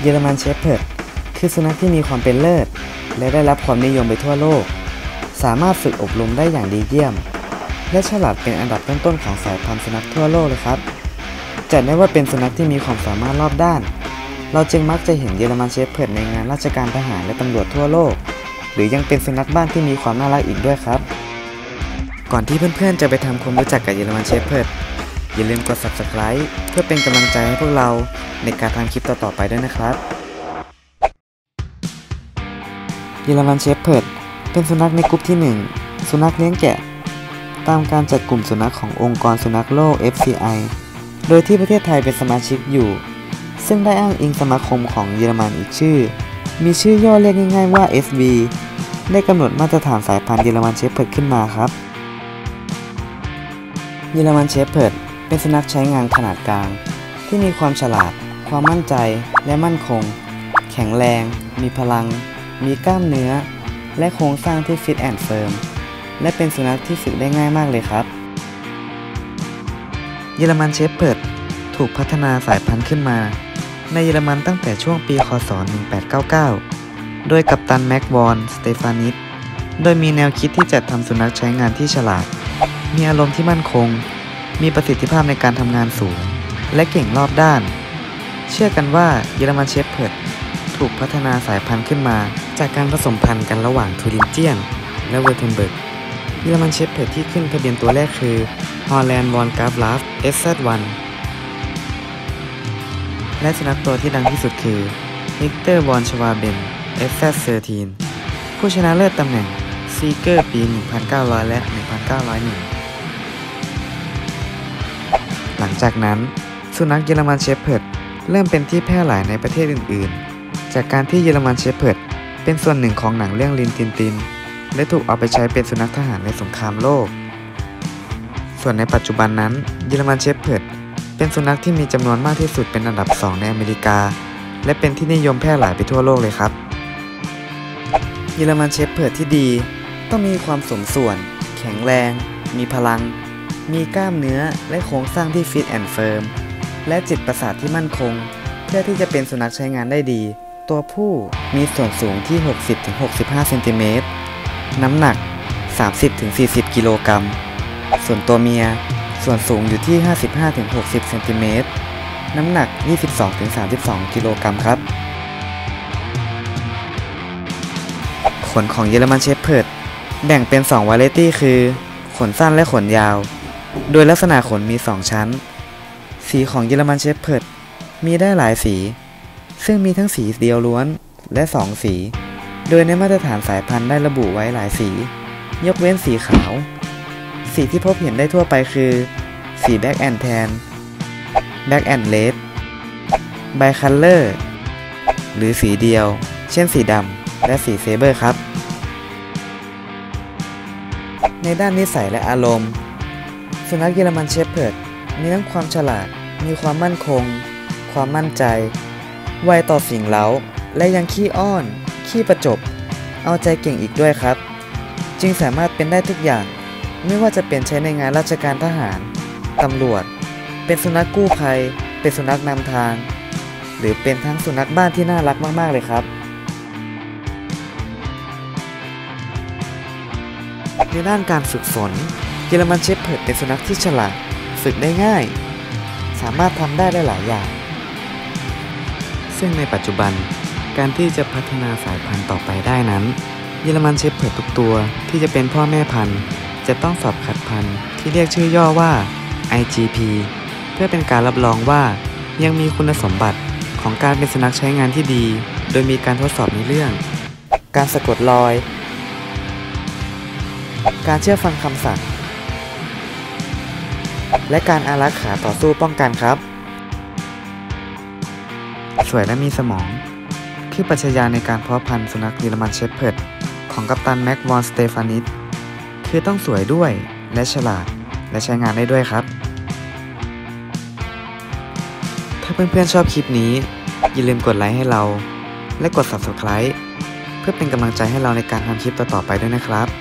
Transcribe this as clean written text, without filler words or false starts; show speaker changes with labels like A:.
A: เยอรมันเชฟเพิร์ดคือสุนัขที่มีความเป็นเลิศและได้รับความนิยมไปทั่วโลกสามารถฝึกอบรมได้อย่างดีเยี่ยมและฉลาดเป็นอันดับต้นๆของสายพันธุ์สุนัขทั่วโลกเลยครับจัดได้ว่าเป็นสุนัขที่มีความสามารถรอบด้านเราจึงมักจะเห็นเยอรมันเชฟเพิร์ดในงานราชการทหารและตำรวจทั่วโลกหรือยังเป็นสุนัขบ้านที่มีความน่ารักอีกด้วยครับก่อนที่เพื่อนๆจะไปทำความรู้จักกับเยอรมันเชฟเพิร์ดอย่าลืมกด Subscribe เพื่อเป็นกำลังใจให้พวกเราในการทำคลิปต่อๆไปด้วยนะครับเยอรมันเชฟเพิร์ดเป็นสุนัขในกลุ่มที่ 1 สุนัขเลี้ยงแกะตามการจัดกลุ่มสุนัขขององค์กรสุนัขโลก FCI โดยที่ประเทศไทยเป็นสมาชิกอยู่ซึ่งได้อ้างอิงสมาคมของเยอรมันอีกชื่อมีชื่อย่อเรียกง่ายๆว่า SB ได้กำหนดมาตรฐานสายพันธุ์เยอรมันเชฟเพิร์ดขึ้นมาครับเยอรมันเชฟเพิร์ดเป็นสุนัขใช้งานขนาดกลางที่มีความฉลาดความมั่นใจและมั่นคงแข็งแรงมีพลังมีกล้ามเนื้อและโครงสร้างที่ฟิตแอนด์เฟิร์มและเป็นสุนัขที่ฝึกได้ง่ายมากเลยครับเยอรมันเชฟเพิร์ดถูกพัฒนาสายพันธุ์ขึ้นมาในเยอรมันตั้งแต่ช่วงปีค.ศ. 1899โดยกัปตันแม็กวอนสเตฟานิสโดยมีแนวคิดที่จะทำสุนัขใช้งานที่ฉลาดมีอารมณ์ที่มั่นคงมีประสิทธิภาพในการทำงานสูงและเก่งรอบด้านเชื่อกันว่าเยอรมันเชฟเพิร์ดถูกพัฒนาสายพันธุ์ขึ้นมาจากการผสมพันธุ์กันระหว่างทูรินเจียนและเวอร์เทนเบิร์กเยอรมันเชฟเพิร์ดที่ขึ้นทะเบียนตัวแรกคือฮอลแลนด์วอนกราฟลาฟ SZ1 และสุนัขตัวที่ดังที่สุดคือฮิกเตอร์วอนชวาเบน SZ13 ผู้ชนะเลิศตำแหน่งซีเกอร์ปี 1900 และ 1901 หลังจากนั้นสุนัขเยอรมันเชฟเพิร์ดเริ่มเป็นที่แพร่หลายในประเทศอื่นๆจากการที่เยอรมันเชฟเพิร์ดเป็นส่วนหนึ่งของหนังเรื่องลินตินตินและถูกเอาไปใช้เป็นสุนัขทหารในสงครามโลกส่วนในปัจจุบันนั้นเยอรมันเชฟเพิร์ดเป็นสุนัขที่มีจำนวนมากที่สุดเป็นอันดับ 2 ในอเมริกาและเป็นที่นิยมแพร่หลายไปทั่วโลกเลยครับเยอรมันเชฟเพิร์ดที่ดีต้องมีความสมส่วนแข็งแรงมีพลังมีกล้ามเนื้อและโครงสร้างที่ฟิตแอนด์เฟิร์มและจิตประสาทที่มั่นคงเพื่อที่จะเป็นสุนัขใช้งานได้ดีตัวผู้มีส่วนสูงที่ 60-65 เซนติเมตรน้ำหนัก 30-40 กิโลกรัมส่วนตัวเมียส่วนสูงอยู่ที่ 55-60 เซนติเมตรน้ำหนัก 22-32 กิโลกรัมครับขนของเยอรมันเชฟเพิร์ดแบ่งเป็น2วาไรตี้คือขนสั้นและขนยาวโดยลักษณะขนมี2ชั้นสีของเยอรมันเชฟเพิร์ดมีได้หลายสีซึ่งมีทั้งสีเดียวล้วนและ2สีโดยในมาตรฐานสายพันธุ์ได้ระบุไว้หลายสียกเว้นสีขาวสีที่พบเห็นได้ทั่วไปคือสีแบล็กแอนด์แทนแบล็กแอนด์เรดไบคัลเลอร์หรือสีเดียวเช่นสีดำและสีเซเบอร์ครับในด้านนิสัยและอารมณ์สุนัขเยอรมันเชฟเพิร์ดมีทั้งความฉลาดมีความมั่นคงความมั่นใจไวต่อสิ่งเร้าและยังขี้อ้อนขี้ประจบเอาใจเก่งอีกด้วยครับจึงสามารถเป็นได้ทุกอย่างไม่ว่าจะเป็นใช้ในงานราชการทหารตำรวจเป็นสุนัขกู้ภัยเป็นสุนัขนำทางหรือเป็นทั้งสุนัขบ้านที่น่ารักมากๆเลยครับในด้านการฝึกฝนเยอรมันเชฟเพิร์ดเป็นสุนัขที่ฉลาดฝึกได้ง่ายสามารถทำได้หลายอย่างซึ่งในปัจจุบันการที่จะพัฒนาสายพันธุ์ต่อไปได้นั้นเยอรมันเชฟเพิร์ดทุกตัวที่จะเป็นพ่อแม่พันธุ์จะต้องสอบคัดพันธุ์ที่เรียกชื่อย่อว่า IGP เพื่อเป็นการรับรองว่ายังมีคุณสมบัติของการเป็นสุนัขใช้งานที่ดีโดยมีการทดสอบในเรื่องการสะกดรอยการเชื่อฟังคำสั่งและการอารักขาต่อสู้ป้องกันครับสวยและมีสมองคือปรัชญาในการเพาะพันธุ์สุนัขเยอรมันเชฟเพิร์ดของกัปตันแม็กวอนสเตฟานิสคือต้องสวยด้วยและฉลาดและใช้งานได้ด้วยครับถ้าเพื่อนๆชอบคลิปนี้อย่าลืมกดไลค์ให้เราและกด Subscribe เพื่อเป็นกำลังใจให้เราในการทำคลิปต่อๆไปด้วยนะครับ